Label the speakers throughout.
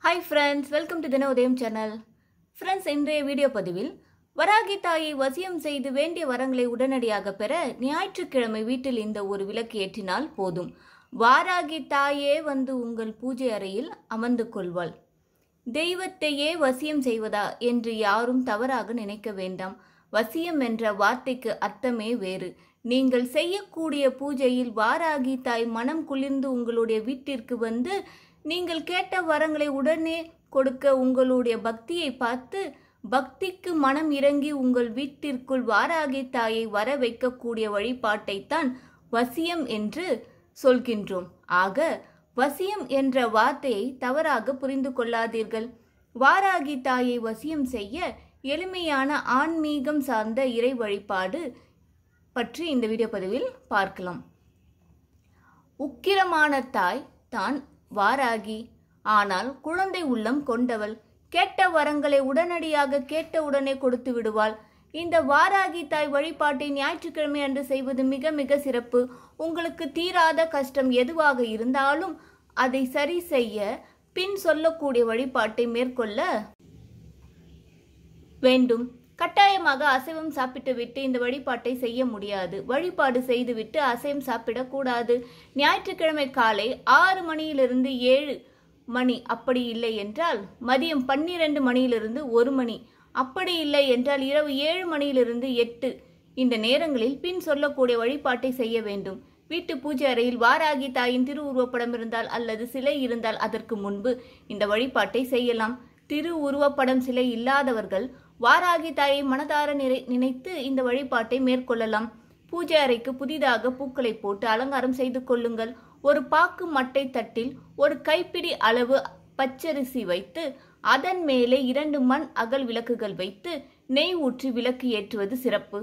Speaker 1: Hi friends, welcome to Dinodayam channel. Friends, இன்றைய video பதிவில் வராகி தாயை வசியம் செய்து வேண்டிய வரங்களை உடனடியாக பெற ஞாயிற்றுக்கிழமை வீட்டில் இந்த ஒரு விளக்கு ஏற்றினால் போதும். வாராகி தாயே வந்து உங்கள் பூஜை அறையில் அமர்ந்து கொள்வாள். தெய்வத்தையே வசியம் செய்வதா என்று யாரும் தவறாக நினைக்க வேண்டாம். வசியம் என்ற வார்த்தைக்கு அர்த்தமே வேறு. நீங்கள் செய்யக்கூடிய பூஜையில் வாராகி தாய் மனம் குளிர்ந்து உங்களுடைய வீட்டிற்கு வந்து நீங்கள் கேட்ட வரங்களை உடனே கொடுக்க உங்களுடைய பக்தியை பார்த்து பக்திக்கு மனம் இறங்கி உங்கள் வீட்டிற்குள் வாராகி தாயை வர வைக்கக்கூடிய வழிபாட்டைத்தான் வசியம் என்று சொல்கின்றோம். ஆக வசியம் என்ற வார்த்தையை தவறாக புரிந்து கொள்ளாதீர்கள். வாராகி தாயை வசியம் செய்ய எளிமையான ஆன்மீகம் சார்ந்த இறை வழிபாடு பற்றி இந்த வீடியோ பதிவில் பார்க்கலாம். உக்கிரமான தாய் தான் வாராகி, ஆனால் குழந்தை உள்ளம் கொண்டவள். கேட்ட வரங்களை உடனடியாக கேட்ட உடனே கொடுத்து விடுவாள். இந்த வாராகி தாய் வழிபாட்டை ஞாயிற்றுக்கிழமை அன்று செய்வது மிக மிக சிறப்பு. உங்களுக்கு தீராத கஷ்டம் எதுவாக இருந்தாலும் அதை சரி செய்ய பின் சொல்லக்கூடிய வழிபாட்டை மேற்கொள்ள வேண்டும். கட்டாயமாக அசைவம் சாப்பிட்டு விட்டு இந்த வழிபாட்டை செய்ய முடியாது. வழிபாடு செய்துவிட்டு அசைவம் சாப்பிடக்கூடாது. ஞாயிற்றுக்கிழமை காலை 6 மணியிலிருந்து 7 மணி, அப்படி இல்லை என்றால் மதியம் 12 மணியிலிருந்து 1 மணி, அப்படி இல்லை என்றால் இரவு 7 மணியிலிருந்து 8, இந்த நேரங்களில் பின் சொல்லக்கூடிய வழிபாட்டை செய்ய வேண்டும். வீட்டு பூஜை அறையில் வாராகி தாயின் திருவுருவப்படம் இருந்தால் அல்லது சிலை இருந்தால் அதற்கு முன்பு இந்த வழிபாட்டை செய்யலாம். திருவுருவப்படம் சிலை இல்லாதவர்கள் வாராகி தாயை மனதார நினைத்து இந்த வழிபாட்டை மேற்கொள்ளலாம். பூஜை அறைக்கு புதிதாக பூக்களை போட்டு அலங்காரம் செய்து கொள்ளுங்கள். ஒரு பாக்கு மட்டை தட்டில் ஒரு கைப்பிடி அளவு பச்சரிசி வைத்து அதன் மேலே 2 மண் அகல் விளக்குகள் வைத்து நெய் ஊற்றி விளக்கு ஏற்றுவது சிறப்பு.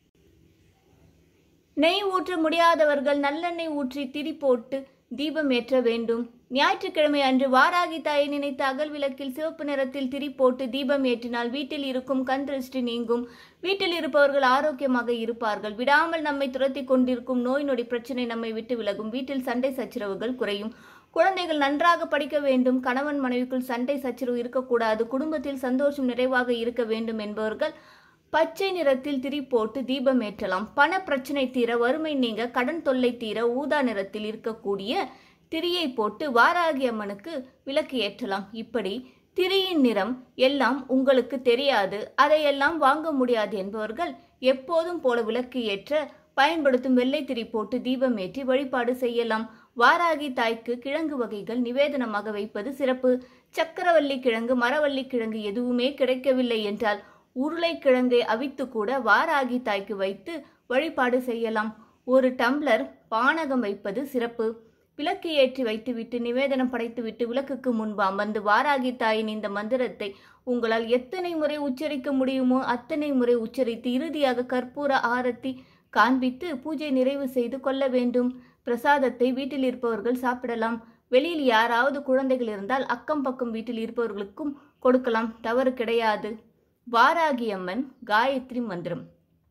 Speaker 1: நெய் ஊற்ற முடியாதவர்கள் நல்லெண்ணெய் ஊற்றி திரி போட்டு தீபம் ஏற்ற வேண்டும். ஞாயிற்றுக்கிழமை அன்று வாராகி தாயை நினைத்து அகல் விளக்கில் சிவப்பு நிறத்தில் திரி போட்டு தீபம் ஏற்றினால் வீட்டில் இருக்கும் கண் திருஷ்டி நீங்கும். வீட்டில் இருப்பவர்கள் ஆரோக்கியமாக இருப்பார்கள். விடாமல் நம்மை துரத்தி கொண்டிருக்கும் நோய் நொடி பிரச்சனை நம்மை விட்டு விலகும். வீட்டில் சண்டை சச்சரவுகள் குறையும். குழந்தைகள் நன்றாக படிக்க வேண்டும். கணவன் மனைவிக்குள் சண்டை சச்சரவு இருக்கக்கூடாது. குடும்பத்தில் சந்தோஷம் நிறைவாக இருக்க வேண்டும் என்பவர்கள் பச்சை நிறத்தில் திரி போட்டு தீபம் ஏற்றலாம். பண பிரச்சனை தீர, வறுமை நீங்க, கடன் தொல்லை தீர ஊதா நிறத்தில் இருக்கக்கூடிய திரியை போட்டு வாராகி அம்மனுக்கு விளக்கு ஏற்றலாம். இப்படி திரியின் நிறம் எல்லாம் உங்களுக்கு தெரியாது, அதையெல்லாம் வாங்க முடியாது என்பவர்கள் எப்போதும் போல விளக்கு ஏற்ற பயன்படுத்தும் வெள்ளை திரி போட்டு தீபம் ஏற்றி வழிபாடு செய்யலாம். வாராகி தாய்க்கு கிழங்கு வகைகள் நிவேதனமாக வைப்பது சிறப்பு. சக்கரவள்ளி கிழங்கு, மரவள்ளி கிழங்கு எதுவுமே கிடைக்கவில்லை என்றால் உருளைக்கிழங்கை அவித்து கூட வாராகி தாய்க்கு வைத்து வழிபாடு செய்யலாம். ஒரு டம்ளர் பானகம் வைப்பது சிறப்பு. விளக்கு ஏற்றி வைத்துவிட்டு நிவேதனம் படைத்துவிட்டு விளக்குக்கு முன்பு அமர்ந்து வாராகி தாயின் இந்த மந்திரத்தை உங்களால் எத்தனை முறை உச்சரிக்க முடியுமோ அத்தனை முறை உச்சரித்து இறுதியாக கற்பூர ஆரத்தி காண்பித்து பூஜை நிறைவு செய்து கொள்ள வேண்டும். பிரசாதத்தை வீட்டில் இருப்பவர்கள் சாப்பிடலாம். வெளியில் யாராவது குழந்தைகள் இருந்தால் அக்கம் பக்கம் வீட்டில் இருப்பவர்களுக்கும் கொடுக்கலாம், தவறு கிடையாது. வாராகி அம்மன் காயத்ரி மந்திரம்.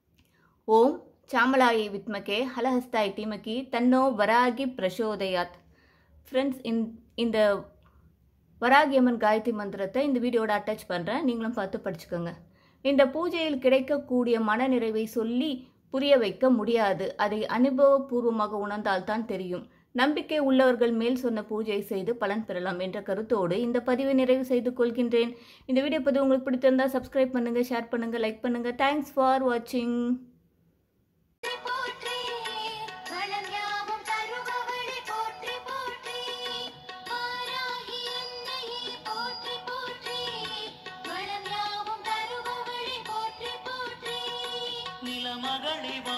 Speaker 1: ஓம் சாமலாயை வித்மகே ஹலஹஸ்தாய் தீமகி தன்னோ வராகி பிரசோதயாத். ஃப்ரெண்ட்ஸ், இந்த வராகி அம்மன் காயத்ரி மந்திரத்தை இந்த வீடியோட அட்டாச் பண்ணுறேன், நீங்களும் பார்த்து படிச்சுக்கோங்க. இந்த பூஜையில் கிடைக்கக்கூடிய மன நிறைவை சொல்லி புரிய வைக்க முடியாது. அதை அனுபவபூர்வமாக உணர்ந்தால்தான் தெரியும். நம்பிக்கை உள்ளவர்கள் மேல் சொன்ன பூஜை செய்து பலன் பெறலாம் என்ற கருத்தோடு இந்த பதிவை நிறைவு செய்து கொள்கின்றேன். இந்த வீடியோ பதிவு உங்களுக்கு பிடித்திருந்தால் சப்ஸ்கிரைப் பண்ணுங்க, ஷேர் பண்ணுங்க, லைக் பண்ணுங்க. தேங்க்ஸ் ஃபார் வாட்சிங்.
Speaker 2: நிலமகளே